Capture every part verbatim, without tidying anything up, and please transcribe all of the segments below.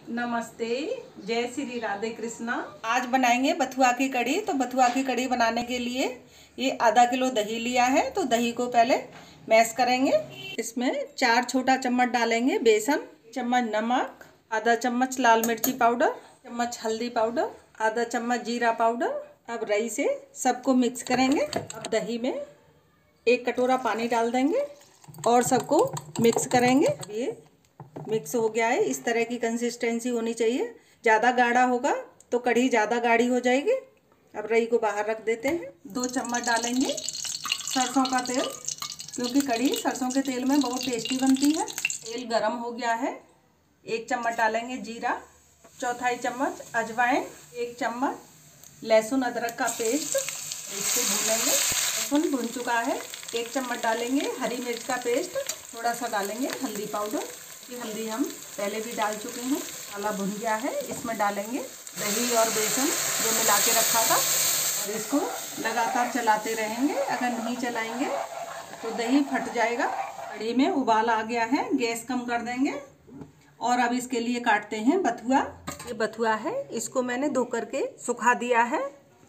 नमस्ते, जय श्री राधे कृष्णा। आज बनाएंगे बथुआ की कढ़ी। तो बथुआ की कढ़ी बनाने के लिए ये आधा किलो दही लिया है। तो दही को पहले मैश करेंगे। इसमें चार छोटा चम्मच डालेंगे बेसन, चम्मच नमक, आधा चम्मच लाल मिर्ची पाउडर, चम्मच हल्दी पाउडर, आधा चम्मच जीरा पाउडर। अब रई से सबको मिक्स करेंगे। अब दही में एक कटोरा पानी डाल देंगे और सबको मिक्स करेंगे। ये मिक्स हो गया है। इस तरह की कंसिस्टेंसी होनी चाहिए। ज़्यादा गाढ़ा होगा तो कढ़ी ज़्यादा गाढ़ी हो जाएगी। अब रई को बाहर रख देते हैं। दो चम्मच डालेंगे सरसों का तेल, क्योंकि कढ़ी सरसों के तेल में बहुत टेस्टी बनती है। तेल गरम हो गया है। एक चम्मच डालेंगे जीरा, चौथाई चम्मच अजवाइन, एक चम्मच लहसुन अदरक का पेस्ट। इसको भूनेंगे। लहसुन भुन चुका है। एक चम्मच डालेंगे हरी मिर्च का पेस्ट, थोड़ा सा डालेंगे हल्दी पाउडर। ये हल्दी हम पहले भी डाल चुके हैं। मसाला भुन गया है। इसमें डालेंगे दही और बेसन जो मिला के रखा था और इसको लगातार चलाते रहेंगे। अगर नहीं चलाएंगे तो दही फट जाएगा। कढ़ी में उबाल आ गया है। गैस कम कर देंगे और अब इसके लिए काटते हैं बथुआ। ये बथुआ है, इसको मैंने धो करके सुखा दिया है।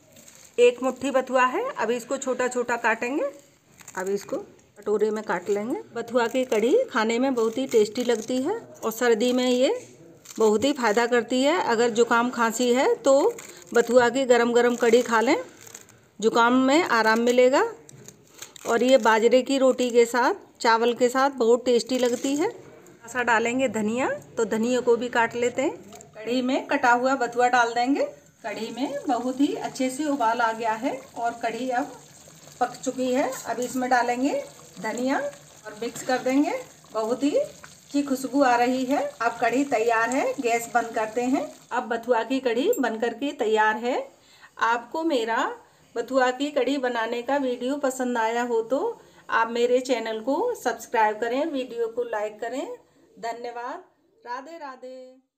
एक मुट्ठी बथुआ है। अब इसको छोटा छोटा काटेंगे। अब इसको कटोरे में काट लेंगे। बथुआ की कढ़ी खाने में बहुत ही टेस्टी लगती है और सर्दी में ये बहुत ही फ़ायदा करती है। अगर जुकाम खांसी है तो बथुआ की गरम गरम कढ़ी खा लें, जुकाम में आराम मिलेगा। और ये बाजरे की रोटी के साथ, चावल के साथ बहुत टेस्टी लगती है। ऐसा डालेंगे धनिया, तो धनिया को भी काट लेते हैं। कढ़ी में कटा हुआ बथुआ डाल देंगे। कढ़ी में बहुत ही अच्छे से उबाल आ गया है और कढ़ी अब पक चुकी है। अब इसमें डालेंगे धनिया और मिक्स कर देंगे। बहुत ही अच्छी खुशबू आ रही है। अब कढ़ी तैयार है। गैस बंद करते हैं। अब बथुआ की कढ़ी बनकर के तैयार है। आपको मेरा बथुआ की कढ़ी बनाने का वीडियो पसंद आया हो तो आप मेरे चैनल को सब्सक्राइब करें, वीडियो को लाइक करें। धन्यवाद। राधे राधे।